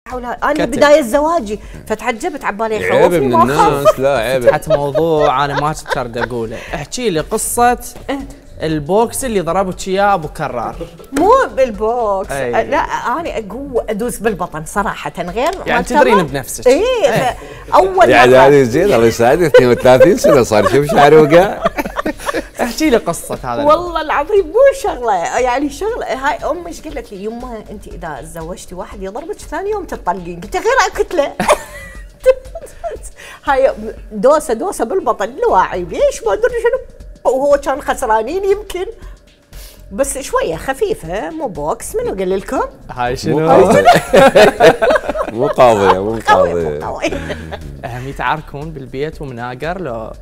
انا بدايه زواجي فتعجبت عبالي عيب يخوفني من ما اخاف. الناس، لا عيب. فتحت موضوع انا ما كنت ارد اقوله. احكي لي قصه البوكس اللي ضربك اياه ابو كرار. مو بالبوكس أي. لا انا ادوس بالبطن صراحه غير يعني تدرين بنفسك. ايه اول يعني مره هذه زين الله يسعدك 32 سنه صار شوف شعري وقع. احكي لي قصه هذا. والله العظيم مو شغله يعني شغله. هاي امي ايش قالت لي؟ يمه انت اذا تزوجتي واحد يضربك ثاني يوم تطلقين. قلت غير كتله. هاي دوسه بالبطن الواعي ليش ما ادري شنو. وهو كان خسرانين يمكن بس شويه خفيفه مو بوكس. منو قال لكم؟ هاي شنو؟ مو قاضيه مو قاضيه. هم يتعاركون بالبيت ومناقر لو؟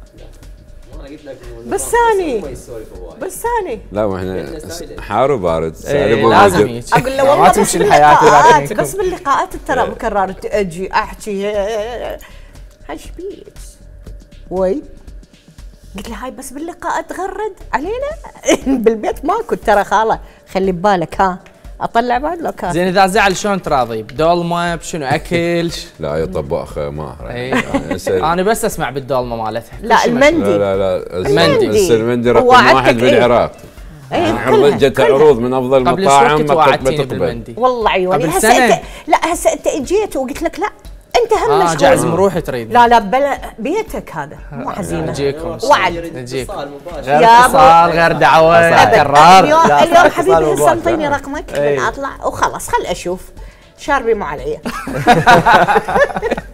بس ثاني لا واحنا حار وبارد. لازم هيك. اقول له والله ما بس تمشي الحياه باللقاءات بس باللقاءات ترى مكرر اجي احكي هاي شبيك وي. قلت له هاي بس باللقاءات تغرد علينا. بالبيت ماكو ترى خاله خلي ببالك ها اطلع بعد لو كان. زين اذا زعل شلون تراضي؟ بدولمه بشنو اكل؟ لا هي طباخه ماهره. انا بس اسمع بالدولمه مالتها. لا المندي. لا المندي. المندي رقم واحد بالعراق. جت عروض من افضل المطاعم ما تقبل. والله عيوني هسه لا هسه انت اجيت وقلت لك لا انت هم مشغول. جازم روحي تريد. لا بلا بيتك هذا مو حزينه. نجيكم وعد نجيك. غير اتصال غير دعوه كرار. اليوم حبيبي هسه انطيني رقمك من اطلع وخلاص خل اشوف شاربي مع العيال.